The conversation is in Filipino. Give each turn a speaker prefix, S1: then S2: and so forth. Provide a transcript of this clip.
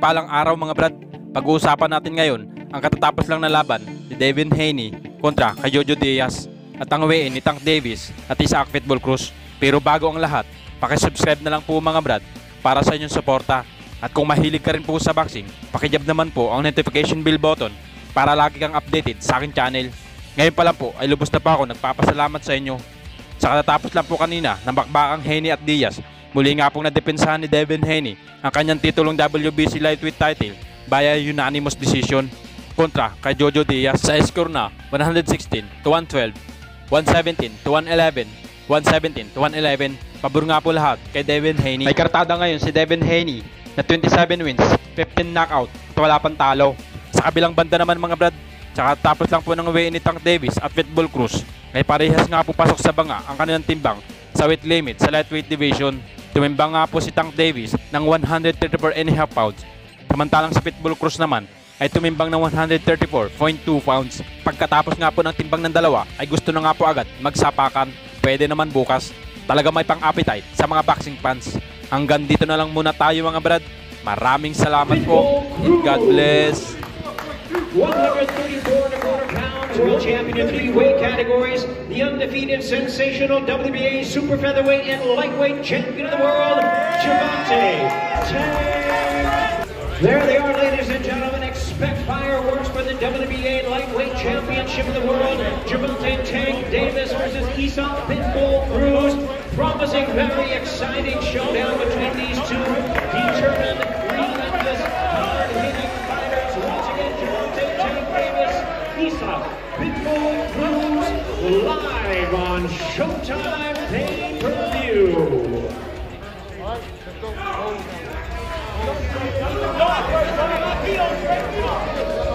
S1: mapagpalang araw mga brad. Pag-uusapan natin ngayon ang katatapos lang na laban ni Devin Haney kontra kay Jojo Diaz at ang weigh-in ni Tank Davis at Isaac Pitbull Cruz. Pero bago ang lahat, pakisubscribe na lang po mga brad para sa inyong suporta. At kung mahilig ka rin po sa boxing, pakijab naman po ang notification bell button para lagi kang updated sa aking channel. Ngayon pa lang po ay lubos na pa ako nagpapasalamat sa inyo. Sa katatapos lang po kanina ng bakbakang Haney at Diaz, muli nga pong nadepensahan ni Devin Haney ang kanyang titulong WBC lightweight title via unanimous decision kontra kay Jojo Diaz sa score na 116-112, 117-111, 117-111. Pabor nga po lahat kay Devin Haney. May kartada ngayon si Devin Haney na 27 wins, 15 knockout at wala pang talo. Sa kabilang banda naman mga brad, tsaka tapos lang po ng weigh-in ni Tank Davis at Pitbull Cruz, ay parehas nga po pasok sa banga ang kanilang timbang sa weight limit sa lightweight division. Tumimbang nga po si Tank Davis ng 134.5 pounds, samantalang si Pitbull Cruz naman ay tumimbang ng 134.2 pounds. Pagkatapos nga po ng timbang ng dalawa ay gusto na nga po agad magsapakan. Pwede naman bukas. Talaga may pang-appetite sa mga boxing fans. Hanggang dito na lang muna tayo mga brad. Maraming salamat po and God bless.
S2: 134.25 pounds, world champion in 3 weight categories, the undefeated, sensational WBA super featherweight and lightweight champion of the world, Gervonta Tank. There they are, ladies and gentlemen. Expect fireworks for the WBA lightweight championship of the world. Gervonta Tank Davis versus Isaac Pitbull Cruz. Promising very exciting showdown between these two determined, relentless, hard-hitting fighters. Once again, Gervonta Tank Davis, Isaac Pitbull Cruz, live on Showtime Pay-Per-View. Let's go.